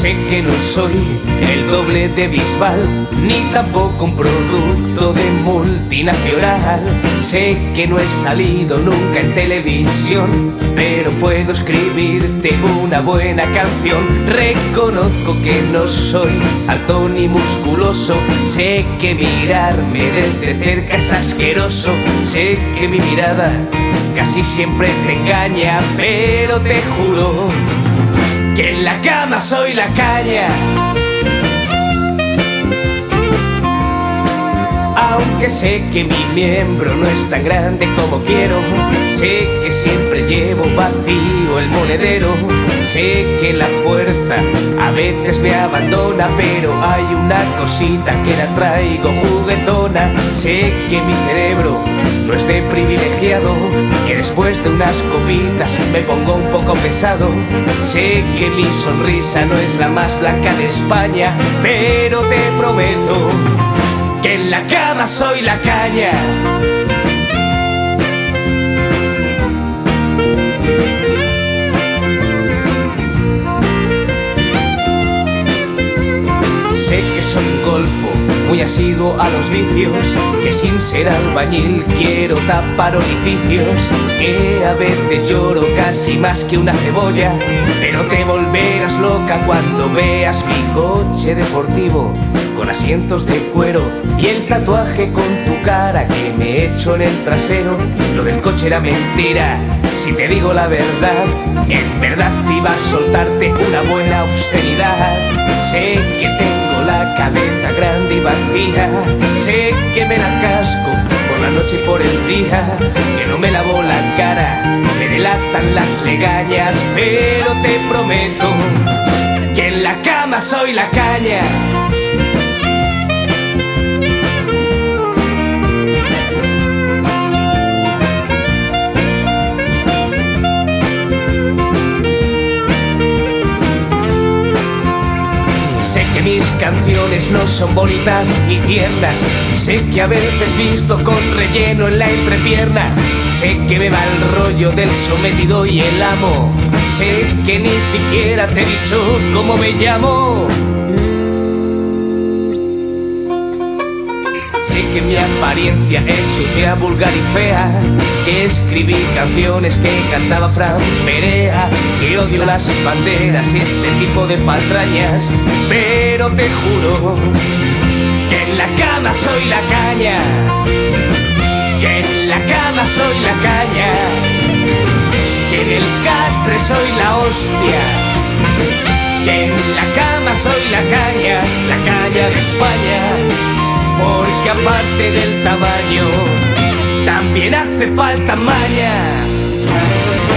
Sé que no soy el doble de Bisbal, ni tampoco un producto de multinacional. Sé que no he salido nunca en televisión, pero puedo escribirte una buena canción. Reconozco que no soy alto ni musculoso, sé que mirarme desde cerca es asqueroso. Sé que mi mirada casi siempre te engaña, pero te juro que en la cama soy la caña. Aunque sé que mi miembro no es tan grande como quiero, sé que siempre llevo vacío el monedero. Sé que la fuerza a veces me abandona, pero hay una cosita que la traigo juguetona. Sé que mi cerebro no es de privilegiado, que después de unas copitas me pongo un poco pesado. Sé que mi sonrisa no es la más blanca de España, pero te prometo que en la cama soy la caña. Sé que soy un golfo muy asiduo a los vicios, que sin ser albañil quiero tapar orificios, que a veces lloro casi más que una cebolla, pero te volverás loca cuando veas mi coche deportivo con asientos de cuero y el tatuaje con tu cara que me he hecho en el trasero. Lo del coche era mentira, si te digo la verdad, en verdad iba a soltarte una buena austeridad. Sé que tengo la cabeza grande y vacía, sé que me la casco por la noche y por el día, que no me lavo la cara, me delatan las legañas, pero te prometo que en la cama soy la caña. Sé que mis canciones no son bonitas ni tiernas, sé que a veces visto con relleno en la entrepierna, sé que me va el rollo del sometido y el amo, sé que ni siquiera te he dicho cómo me llamo. Sé que mi apariencia es sucia, vulgar y fea, que escribí canciones que cantaba Fran Perea, que odio las banderas y este tipo de patrañas, pero te juro que en la cama soy la caña, que en la cama soy la caña, que en el catre soy la hostia, que en la cama soy la caña de España. Porque aparte del tamaño, también hace falta maña.